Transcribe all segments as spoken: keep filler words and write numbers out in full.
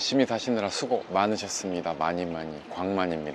열심히 사시느라 수고 많으셨습니다. 많이 많이 광만입니다.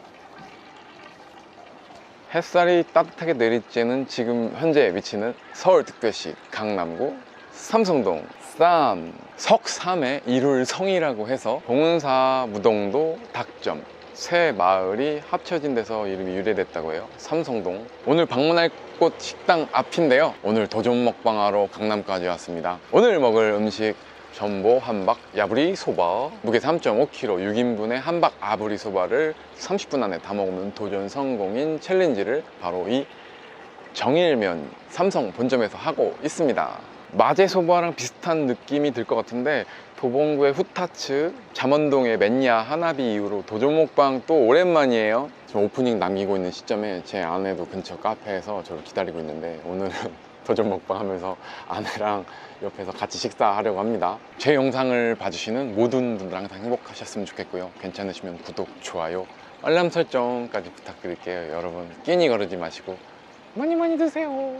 햇살이 따뜻하게 내리쬐는 지금 현재 위치는 서울특별시 강남구 삼성동 쌈 석삼의 일울성이라고 해서 봉은사 무동도 닭점 세 마을이 합쳐진 데서 이름이 유래됐다고 해요. 삼성동. 오늘 방문할 곳 식당 앞인데요, 오늘 도전 먹방하러 강남까지 왔습니다. 오늘 먹을 음식 전보 한박 야부리 소바, 무게 삼 점 오 킬로그램, 육 인분의 한박 아부리 소바를 삼십 분 안에 다 먹으면 도전 성공인 챌린지를 바로 이 정일면 삼성 본점에서 하고 있습니다. 마제소바랑 비슷한 느낌이 들 것 같은데 도봉구의 후타츠, 잠원동의 맨야 하나비 이후로 도전 먹방 또 오랜만이에요. 지금 오프닝 남기고 있는 시점에 제 아내도 근처 카페에서 저를 기다리고 있는데 오늘은 도전 먹방 하면서 아내랑 옆에서 같이 식사하려고 합니다. 제 영상을 봐주시는 모든 분들 항상 행복하셨으면 좋겠고요. 괜찮으시면 구독, 좋아요, 알람 설정까지 부탁드릴게요. 여러분 끼니 거르지 마시고 많이 많이 드세요.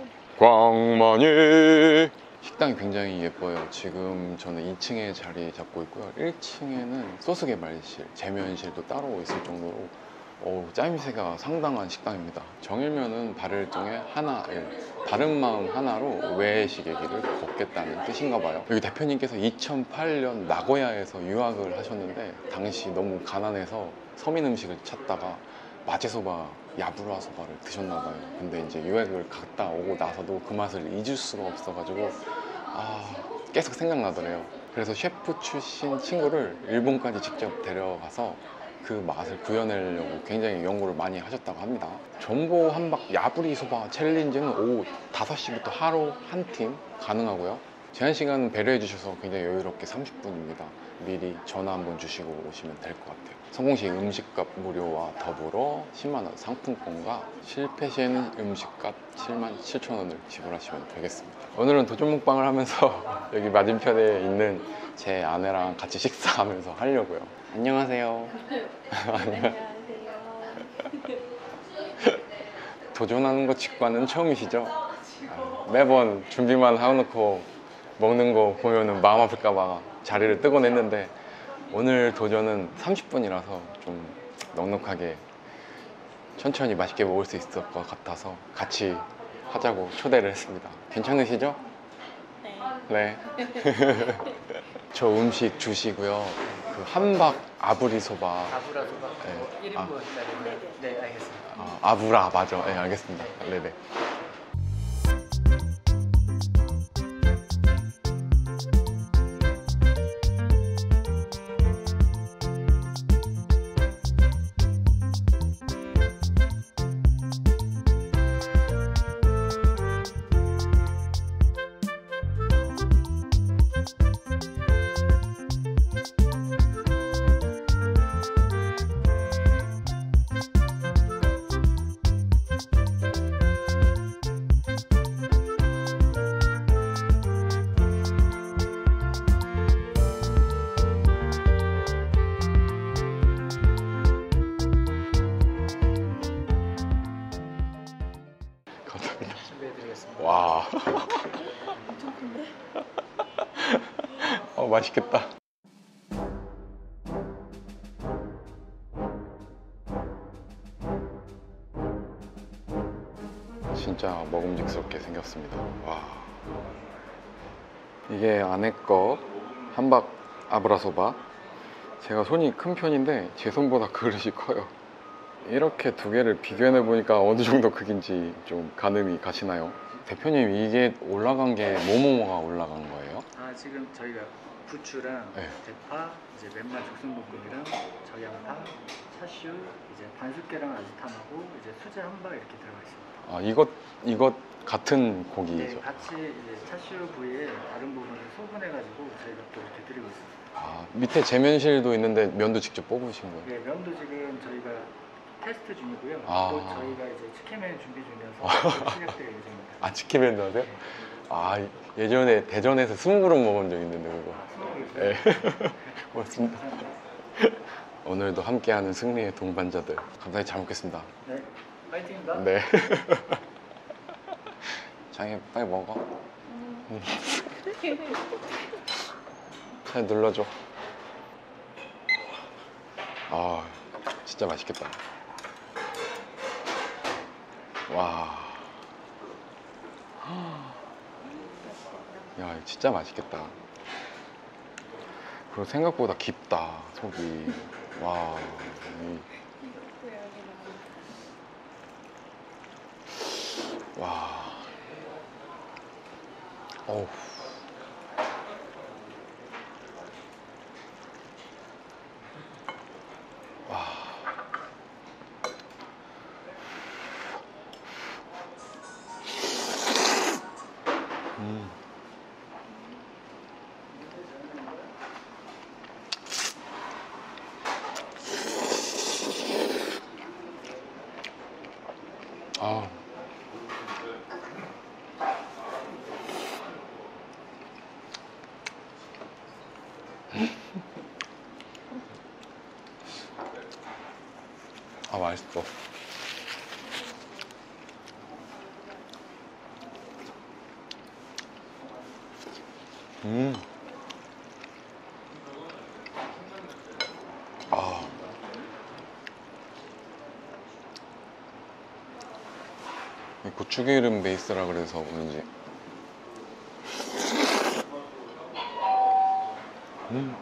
광만이. 식당이 굉장히 예뻐요. 지금 저는 이 층에 자리 잡고 있고요. 일 층에는 소스 개발실, 재면실도 따로 있을 정도로 오, 짜임새가 상당한 식당입니다. 정일면은 발을통에 하나일, 바른 마음 하나로 외식의 길을 걷겠다는 뜻인가 봐요. 여기 대표님께서 이천팔 년 나고야에서 유학을 하셨는데 당시 너무 가난해서 서민 음식을 찾다가 마제소바, 야부라 소바를 드셨나 봐요. 근데 이제 유학을 갔다 오고 나서도 그 맛을 잊을 수가 없어가지고 아, 계속 생각나더래요. 그래서 셰프 출신 친구를 일본까지 직접 데려가서 그 맛을 구현하려고 굉장히 연구를 많이 하셨다고 합니다. 전보 한박 야부리 소바 챌린지는 오후 다섯 시부터 하루 한 팀 가능하고요. 제한 시간 배려해 주셔서 굉장히 여유롭게 삼십 분입니다. 미리 전화 한번 주시고 오시면 될 것 같아요. 성공 시 음식값 무료와 더불어 십만 원 상품권과 실패 시에는 음식값 칠만 칠천 원을 지불하시면 되겠습니다. 오늘은 도전 먹방을 하면서 여기 맞은편에 있는 제 아내랑 같이 식사하면서 하려고요. 안녕하세요. 안녕하세요. 도전하는 거 직관은 처음이시죠? 아, 매번 준비만 해놓고 먹는 거 보면은 마음 아플까봐 자리를 뜨곤 했는데 오늘 도전은 삼십 분이라서 좀 넉넉하게 천천히 맛있게 먹을 수 있을 것 같아서 같이 하자고 초대를 했습니다. 괜찮으시죠? 네. 네. 저 음식 주시고요. 그 한박 아부리 소바. 아부라 소바. 네. 일 인분짜리. 아. 네, 네, 알겠습니다. 아, 아부라 맞아. 네, 알겠습니다. 네네. 준비해드리겠습니다. 와. 엄청 큰데? 어, 맛있겠다. 진짜 먹음직스럽게 생겼습니다. 와. 이게 아내 거 한박 아브라소바. 제가 손이 큰 편인데 제 손보다 그릇이 커요. 이렇게 두 개를 비교해 보니까 어느 정도 크긴지 좀 가늠이 가시나요? 대표님, 이게 올라간 게 뭐뭐뭐가 올라간 거예요? 아, 지금 저희가 부추랑 네. 대파, 이제 맨말 죽순볶음이랑 저양파, 차슈, 이제 반숙계랑 아지탕하고 이제 수제 한박 이렇게 들어가 있습니다. 아, 이것 이것 같은 고기죠? 네, 같이 이제 차슈 부위에 다른 부분을 소분해가지고 저희가 또 이렇게 드리고 있습니다. 아, 밑에 재면실도 있는데 면도 직접 뽑으신 거예요? 네, 면도 지금 저희가 테스트 중이고요. 아. 또 저희가 이제 치킨면 준비 중이어서 시작될 예정입니다. 아, 치킨면도 하세요? 아, 예전에 대전에서 스무 그릇 먹은 적 있는데 그거. 네. 고맙습니다. 오늘도 함께하는 승리의 동반자들 감사히 잘 먹겠습니다. 네, 파이팅입니다. 네. 장애 빨리 먹어. 잘 눌러줘. 아, 진짜 맛있겠다. 와. 야, 이거 진짜 맛있겠다. 그리고 생각보다 깊다, 속이. 와. 이- 와. 어우. 와. 음. 아. 아, 맛있어. 음. 아. 이 고추기름 베이스라 그래서 그런지. 음.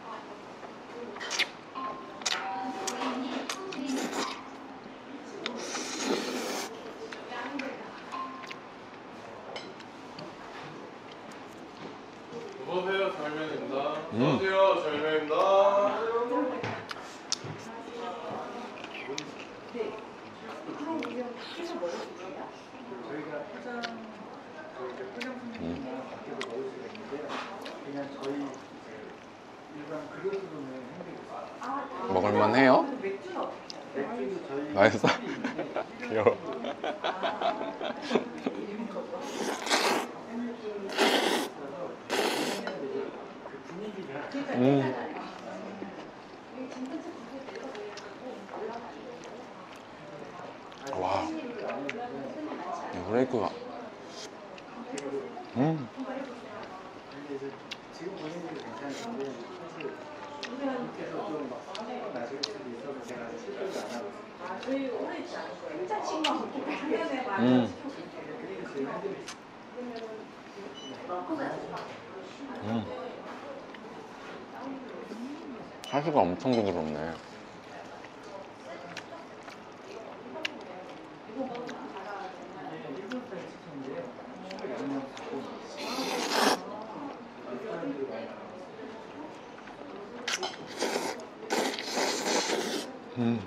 어서오세요, 절면입니다. 음. 어서오세요, 절면입니다. 저희가 포장, 저희가 포장 손님이나 밖에서 먹을 수가 있는데요. 그냥 저희 이제 일반 그릇으로는 힘들겠어요. 먹을만 해요? 맥주도 저희 맛있어? 팁이 있는데 귀여워. 그 분위기가 음. 와. 이 후레이크가. 음. 근데 이제 지금 보시는 게 괜찮은데 사실 밑에서 좀막 나실 수도 있어서 제가 실패를 안 하고 있어요. 음. 그게 제일 힘들어요. 음. 사시가 엄청 부드럽네. 일본 스타일 치킨인데요. 양념 사람들이 많이 음.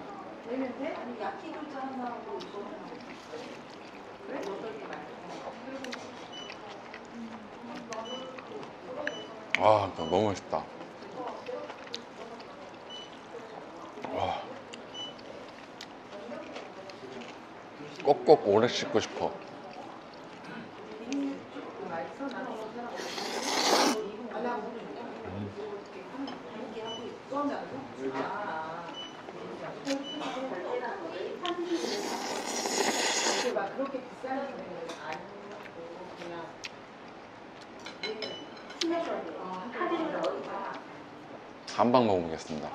아, 너무 맛있다. 와. 꼭꼭 오래 씹고 싶어. 그렇게 비싼 거는 아니고 그냥 한 방 먹어보겠습니다.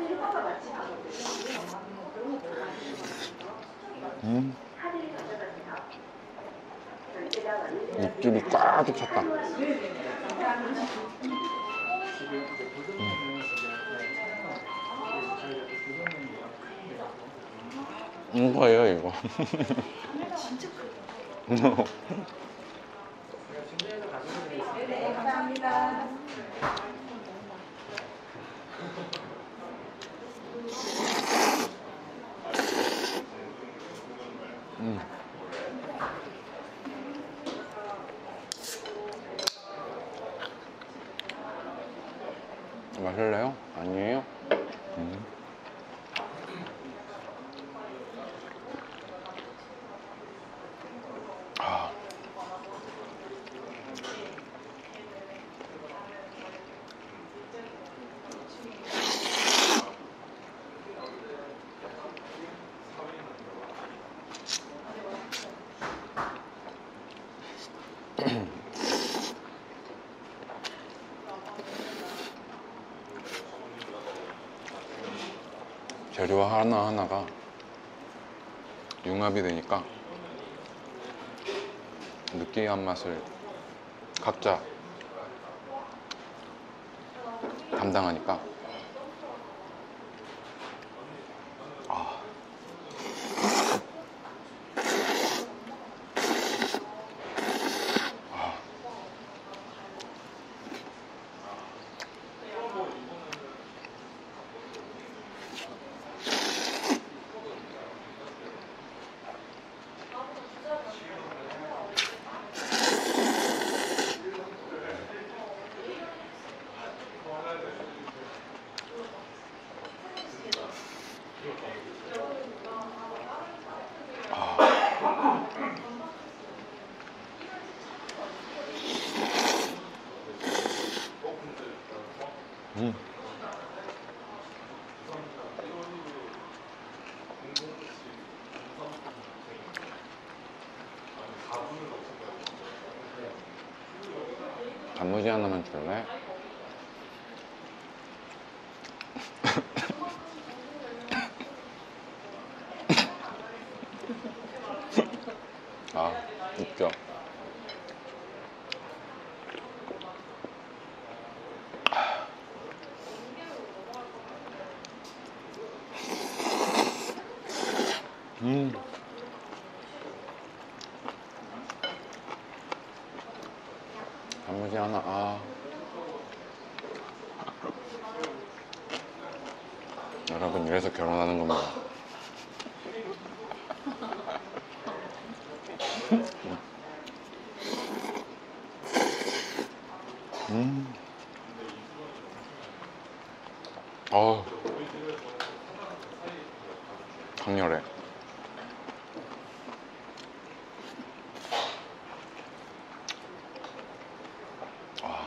음. 육즙이 꽉 찼다. 이거예요, 이거. 진짜 크다. 네, 감사합니다. 음. 마실래요? 아니에요? 음. 아. 재료 하나하나가 융합이 되니까 느끼한 맛을 각자 담당하니까 아. 아. 음. 단무지 하나만 줄래? 아, 웃겨. 음. 단무지 하나, 아. 여러분, 이래서 결혼하는 겁니다. 음. 어우. 강렬해. 아.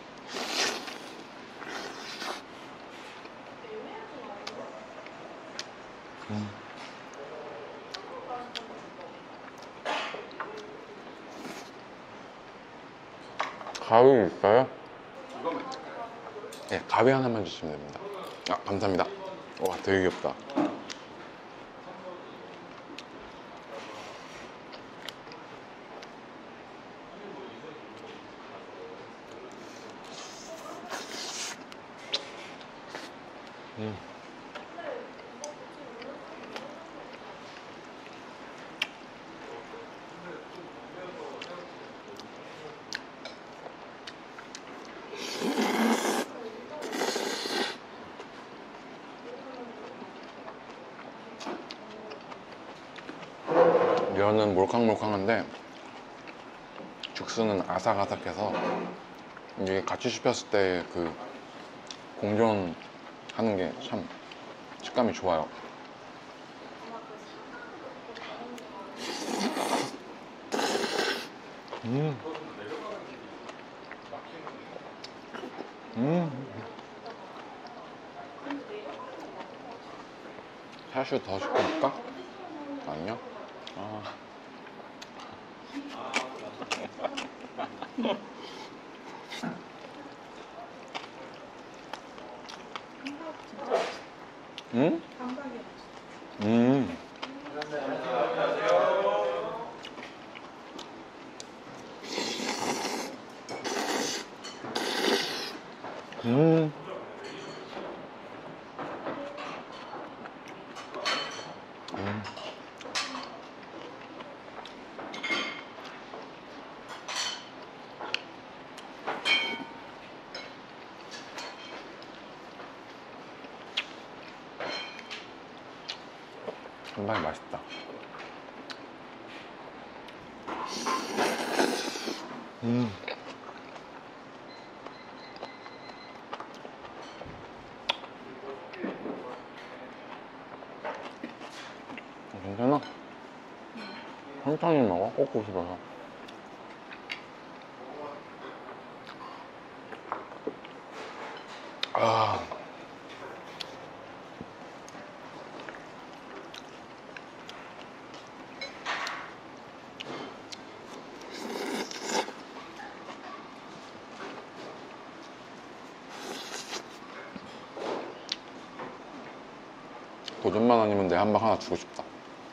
음. 가위 있어요? 네, 가위 하나만 주시면 됩니다. 아, 감사합니다. 와, 되게 귀엽다. 음. 면은 몰캉몰캉한데 죽수는 아삭아삭해서 이게 같이 씹혔을 때 그 공존하는 게 참 식감이 좋아요. 음. 음. 샤슈 더 시켜볼까? 아니요? 아. 응? 음. 음. 음. 정말 맛있다. 음. 괜찮아? 천천히 먹어, 꼭꼭 씹어서. 아. 도전만 아니면 내 한박 하나 주고 싶다.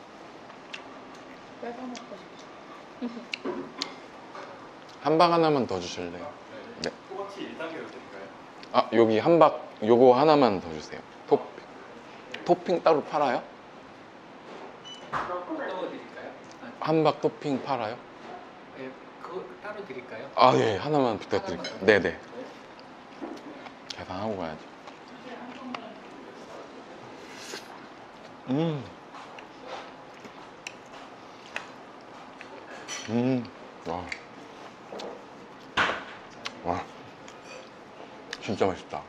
뺏어 먹고 싶어. 한박 하나만 더 주실래요? 네. 호박치 일 단계로 드릴까요? 아, 여기 한박 요거 하나만 더 주세요. 토핑. 토핑 따로 팔아요? 따로 드릴까요? 한박 토핑 팔아요? 네, 그거 따로 드릴까요? 아, 예. 하나만 부탁드릴게요. 하나만 더. 네네. 계산하고 가야지. 음. 음. 와. 와. 진짜 맛있다.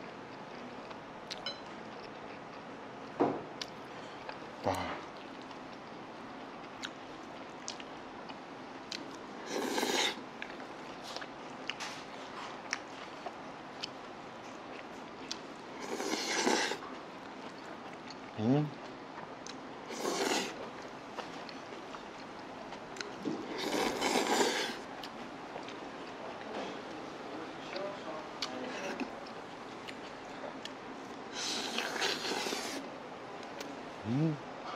와. 음. 음.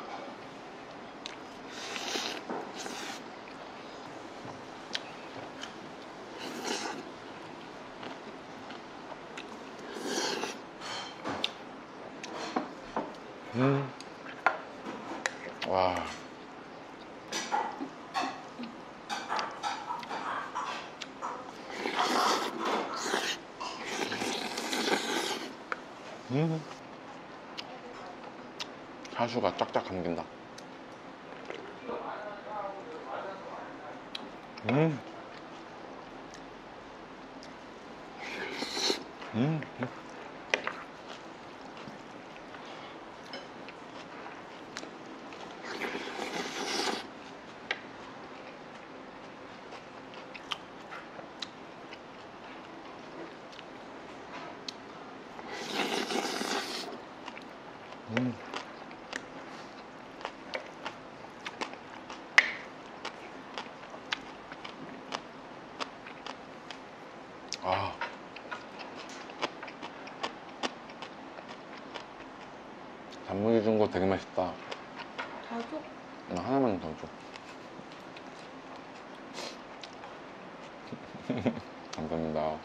음. 와. 음. 차슈가 쫙쫙 감긴다. 음. 음. 음. 아. 단무지 준 거 되게 맛있다. 다 줘. 나 하나만 더 줘. 감사합니다.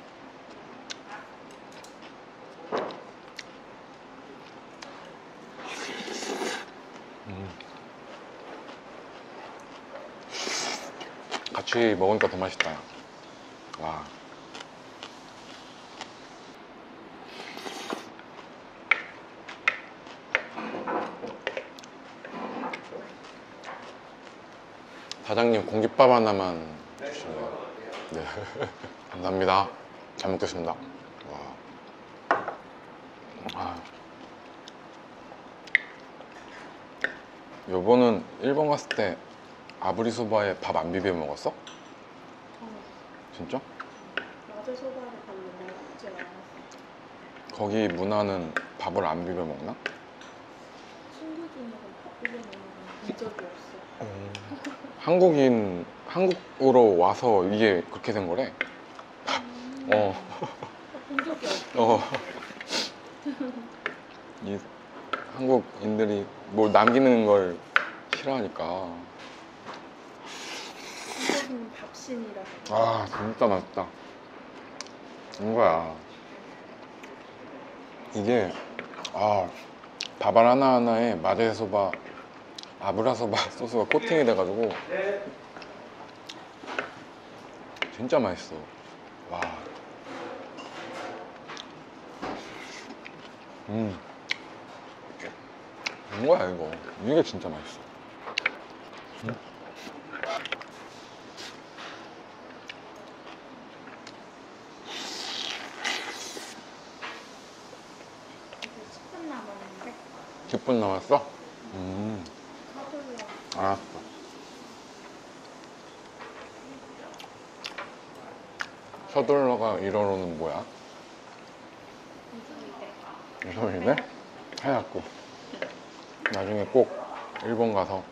음. 같이 먹으니까 더 맛있다. 와. 사장님 공깃밥 하나만 주실래요? 네. 감사합니다. 잘 먹겠습니다. 와. 아. 요번은 일본 갔을 때 아브리소바에 밥 안 비벼 먹었어? 어. 진짜? 낮에 소바를 별로 먹지 않았어. 거기 문화는 밥을 안 비벼 먹나? 친구 중에는 밥 비벼 먹는 건 본 적이 없어. 한국인, 한국으로 와서 이게 그렇게 된 거래. 음. 어. 본 적이 없어. 어. 이 한국인들이 뭘 남기는 걸 싫어하니까. 한국인 밥신이라. 아, 진짜 맛있다. 이거야. 이게, 아, 밥알 하나하나에 마제소바, 아브라소바 소스가 코팅이 돼가지고 진짜 맛있어. 와. 음. 이거야, 이거. 이게 진짜 맛있어. 음. 이제 십 분 남았는데 십 분 남았어? 음. 서둘러. 알았어. 서둘러가 일어로는 뭐야? 이제 이소리네? 하얗고. 나중에 꼭 일본 가서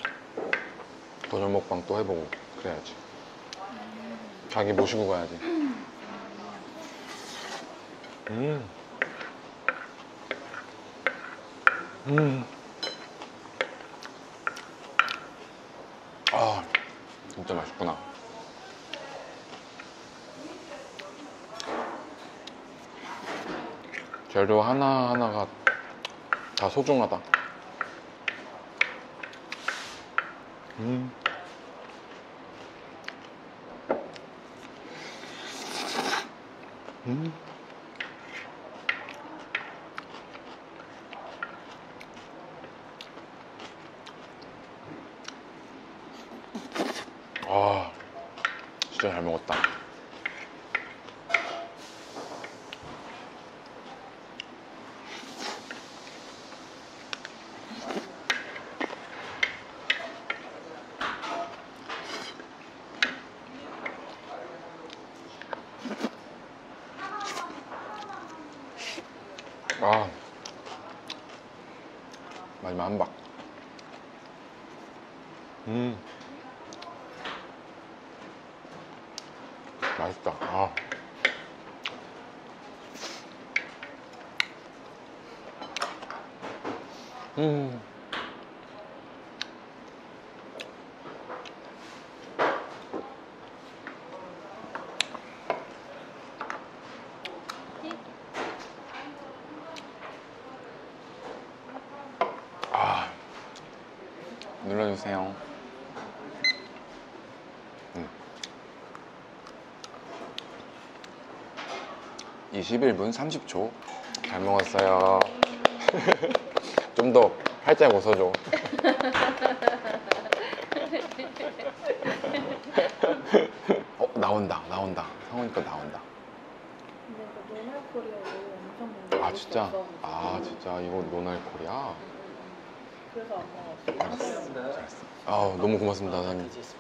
도전 먹방 또 해보고 그래야지. 자기 모시고 가야지. 음. 음. 아, 진짜 맛있구나. 재료 하나하나가 다 소중하다. 음. 음. 아, 진짜 잘 먹었다. 아, 마지막 한 박. 음, 맛있다. 아. 음. 아, 눌러주세요. 음. 이십일 분 삼십 초. 잘 먹었어요. 좀 더 활짝 웃어줘. 어, 나온다, 나온다. 성훈이 거 나온다. 근데 그 노말 코리아로 엄청 많이 아, 진짜? 먹었어. 아, 진짜? 이거 노날 코리아? 그래서 안 먹었어. 잘했어. 아, 너무 고맙습니다, 사장님. 있습니다.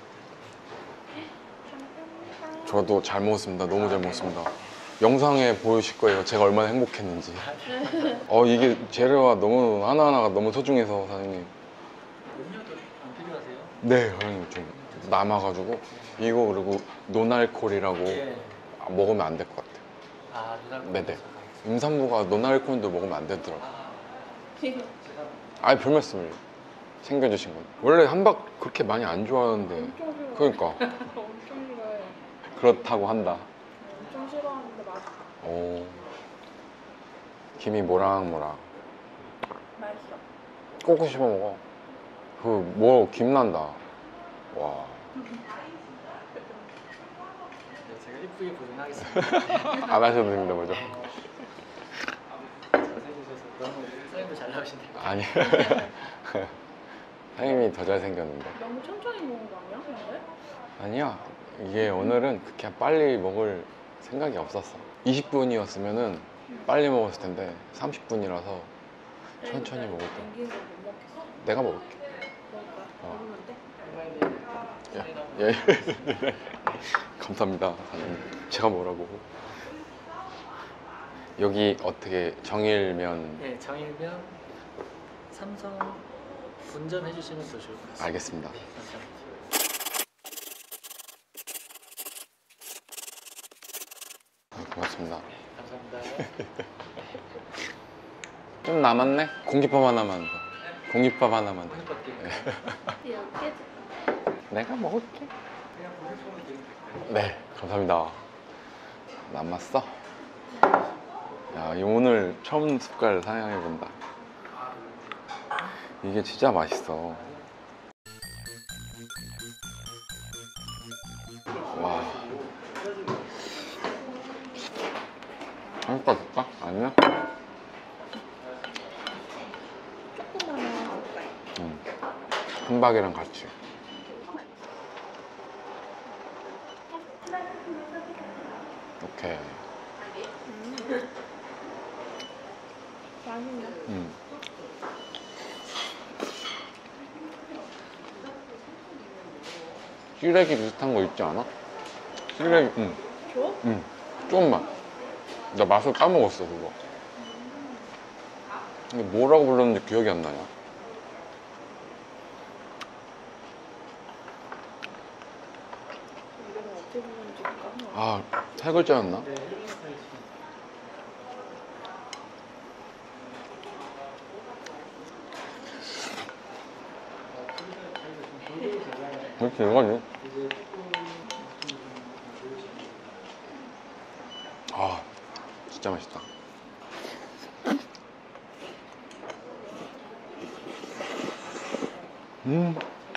저도 잘 먹었습니다. 너무 잘 먹었습니다. 영상에 보여주실 거예요. 제가 얼마나 행복했는지. 어, 이게 재료가 너무, 하나하나가 너무 소중해서, 사장님. 음료도 안 필요하세요? 네, 사장님. 좀 남아가지고. 이거 그리고 노날콜이라고 예. 먹으면 안 될 것 같아요. 아, 누나. 네네. 임산부가 노날콜도 먹으면 안 되더라고요. 아, 제가 아니, 별 말씀을 챙겨주신 건. 원래 함박 그렇게 많이 안 좋아하는데. 엄청 싫어. 그러니까. 엄청 싫어해. 그렇다고 한다. 엄청 싫어하는데 맛있어. 오. 김이 모락모락. 맛있어. 꼭 씹어 먹어. 그, 뭐, 김 난다. 와. 네, 제가 이쁘게 보존하겠습니다. 안 하셔도 됩니다, 먼저. 잘생기셔서 너무 사장님도 잘 나오신데. 아니. 사장님이 더 잘생겼는데. 너무 천천히 먹는 거 아니야? 근데? 아니야. 이게 오늘은 그렇게 빨리 먹을 생각이 없었어. 이십 분이었으면은 빨리 먹었을 텐데 삼십 분이라서 천천히 먹을 때. 땡기는 거못 먹겠어. 내가 먹을게. 먹을까? 어. 먹으면 돼? 예. 예. 감사합니다, 사장님. 제가 뭐라고. 여기 어떻게 정일면. 네, 정일면 삼성 분점 해주시면 더 좋을 것 같습니다. 알겠습니다. 네, 감사합니다. 고맙습니다. 감사합니다. 좀 남았네? 공깃밥 하나만 더. 공깃밥 하나만 더. 오늘밖에 이렇게 내가 먹을게. 그냥 보내주면 되는 될까요? 네, 감사합니다. 남았어? 야, 이 오늘 처음 숟갈 사용해본다. 이게 진짜 맛있어. 와. 한 숟갈 줄까? 아니야? 조금만 먹을까? 응. 한박이랑 같이. 오케이. 맛있네. 응. 시래기 비슷한 거 있지 않아? 시래기, 응. 줘? 응. 조금만. 나 맛을 까먹었어, 그거. 이게 뭐라고 불렀는지 기억이 안 나냐? 이름은 어떻게 부르는지 까먹어. 아, 세 글자였나? 네. 왜 이렇게 이거지? 이제 조금 아, 진짜 맛있다. 음.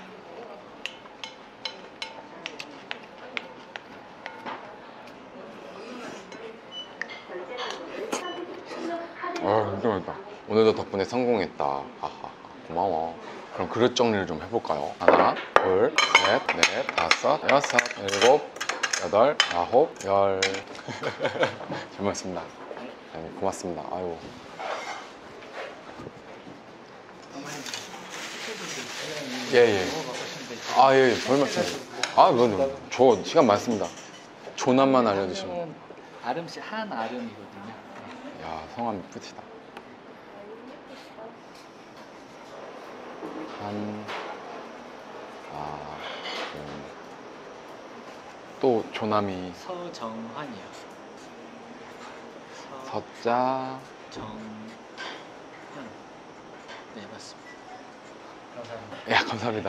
아, 진짜 맛있다. 오늘도 덕분에 성공했다. 아하, 고마워. 그럼 그릇 정리를 좀 해볼까요? 하나, 둘, 셋, 넷, 다섯, 여섯, 일곱, 여덟, 아홉, 열. 잘 먹었습니다. 네, 고맙습니다. 아유. 예, 예. 아, 예, 예. 별 말씀. 아, 뭐, 저 시간 많습니다. 조남만 알려주시면. 아름씨 한 아름이거든요. 야, 성함 이쁘시다. 한, 아, 음. 또 조남이 서정환이요. 서자. 서정환. 네, 맞습니다. 감사합니다. 야, 감사합니다.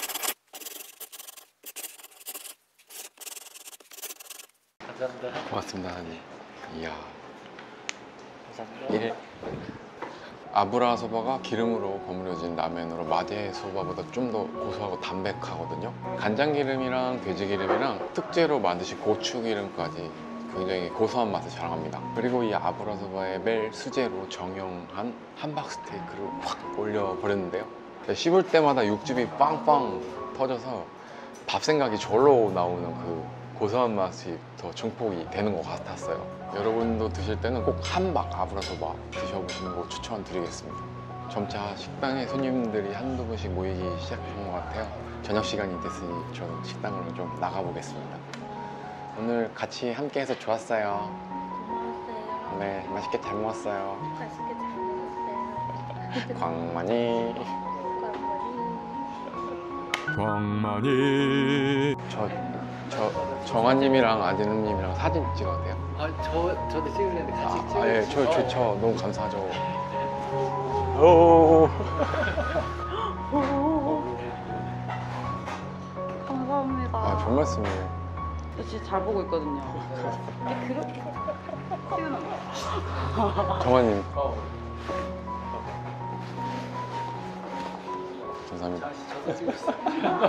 감사합니다. 고맙습니다, 하니. 이야. 감사합니다. 일. 아브라 소바가 기름으로 버무려진 라멘으로 마제 소바보다 좀 더 고소하고 담백하거든요. 간장 기름이랑 돼지 기름이랑 특제로 만드신 고추 기름까지 굉장히 고소한 맛을 자랑합니다. 그리고 이 아브라 소바에 멜 수제로 정형한 함박 스테이크를 확 올려 버렸는데요. 씹을 때마다 육즙이 빵빵 터져서 밥 생각이 절로 나오는 그 고소한 맛이 더 증폭이 되는 것 같았어요. 여러분도 드실 때는 꼭 함박 아브라소바 드셔보시는 거 추천드리겠습니다. 점차 식당에 손님들이 한두 분씩 모이기 시작한 것 같아요. 저녁 시간이 됐으니 저는 식당으로 좀 나가보겠습니다. 오늘 같이 함께 해서 좋았어요. 고마웠어요. 네, 맛있게 잘 먹었어요. 맛있게 잘 먹었어요. 광만이. 광만이. 광만이. 저, 저 정한님이랑 아진님이랑 사진 찍어도 돼요? 아, 저 저도 찍으려는데 같이 찍어요. 아, 예, 저 좋죠. 너무 감사하죠. 오. 감사합니다. 아, 별 말씀이에요. 저 진짜 잘 보고 있거든요. 근데 그렇게 튀어나온 거. 정한님, 어, 감사합니다. 다시 저도 찍었어요.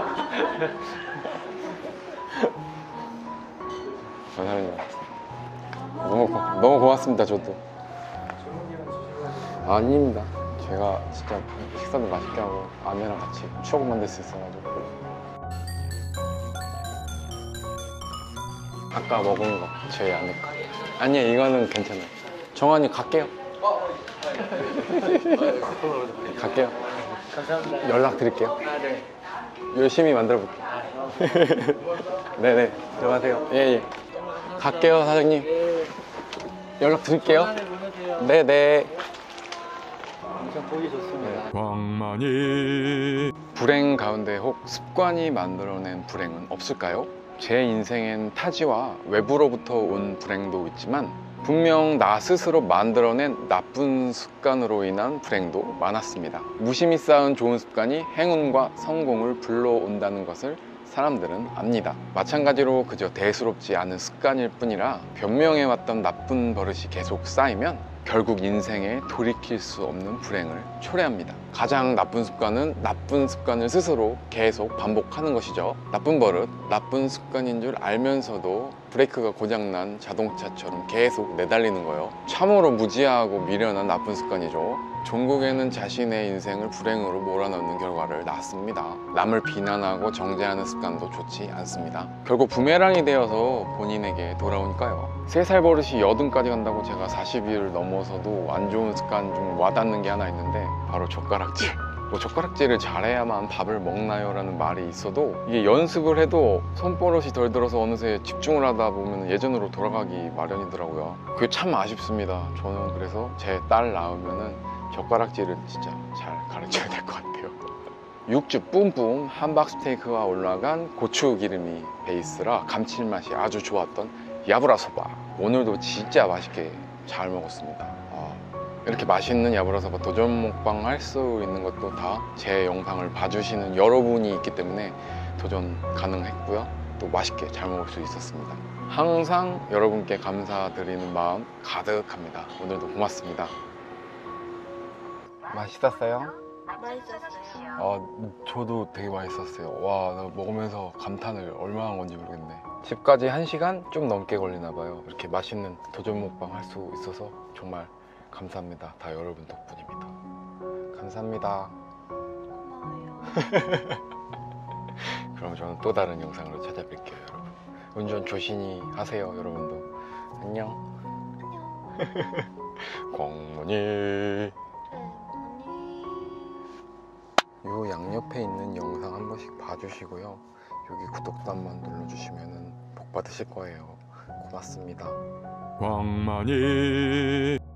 감사합니다. 너무, 고, 너무 고맙습니다, 저도. 좋은 기운 주셔가지고. 아닙니다. 제가 진짜 식사도 맛있게 하고 아내랑 같이 추억 만들 수 있어가지고. 아까 먹은 거, 제 안에 거. 아니요, 이거는 괜찮아요. 정한이 갈게요. 갈게요. 감사합니다. 연락 드릴게요. 아, 네. 열심히 만들어 볼게요. 아, 어. 네네, 들어가세요. 예, 예. 갈게요, 사장님. 네. 연락 드릴게요. 전화를 보내세요. 네네. 좀 보기 좋습니다. 광만이. 불행 가운데 혹 습관이 만들어낸 불행은 없을까요? 제 인생엔 타지와 외부로부터 온 불행도 있지만 분명 나 스스로 만들어낸 나쁜 습관으로 인한 불행도 많았습니다. 무심히 쌓은 좋은 습관이 행운과 성공을 불러온다는 것을 사람들은 압니다. 마찬가지로 그저 대수롭지 않은 습관일 뿐이라 변명해왔던 나쁜 버릇이 계속 쌓이면 결국 인생에 돌이킬 수 없는 불행을 초래합니다. 가장 나쁜 습관은 나쁜 습관을 스스로 계속 반복하는 것이죠. 나쁜 버릇, 나쁜 습관인 줄 알면서도 브레이크가 고장난 자동차처럼 계속 내달리는 거예요. 참으로 무지하고 미련한 나쁜 습관이죠. 종국에는 자신의 인생을 불행으로 몰아넣는 결과를 낳습니다. 남을 비난하고 정죄하는 습관도 좋지 않습니다. 결국 부메랑이 되어서 본인에게 돌아오니까요. 세 살 버릇이 여든까지 간다고 제가 사십 일을 넘어서도 안 좋은 습관 중 와닿는 게 하나 있는데 바로 젓가락질. 뭐 젓가락질을 잘해야만 밥을 먹나요? 라는 말이 있어도 이게 연습을 해도 손버릇이 덜 들어서 어느새 집중을 하다 보면 예전으로 돌아가기 마련이더라고요. 그게 참 아쉽습니다. 저는 그래서 제 딸 낳으면은 젓가락질을 진짜 잘 가르쳐야 될 것 같아요. 육즙 뿜뿜 함박 스테이크와 올라간 고추 기름이 베이스라 감칠맛이 아주 좋았던 야브라소바. 오늘도 진짜 맛있게 잘 먹었습니다. 아, 이렇게 맛있는 야브라소바 도전 먹방 할 수 있는 것도 다 제 영상을 봐주시는 여러분이 있기 때문에 도전 가능했고요. 또 맛있게 잘 먹을 수 있었습니다. 항상 여러분께 감사드리는 마음 가득합니다. 오늘도 고맙습니다. 맛있었어요? 맛있었어요. 아, 저도 되게 맛있었어요. 와, 나 먹으면서 감탄을 얼마나 한 건지 모르겠네. 집까지 한 시간 좀 넘게 걸리나 봐요. 이렇게 맛있는 도전 먹방 할 수 있어서 정말 감사합니다. 다 여러분 덕분입니다. 감사합니다. 고마워요. 그럼 저는 또 다른 영상으로 찾아뵐게요, 여러분. 운전 조심히 하세요, 여러분도. 안녕. 안녕. 광문이. 네, 언니. 요 양옆에 있는 영상 한 번씩 봐주시고요. 여기 구독단만 눌러주시면 복 받으실 거예요. 고맙습니다. 광만이.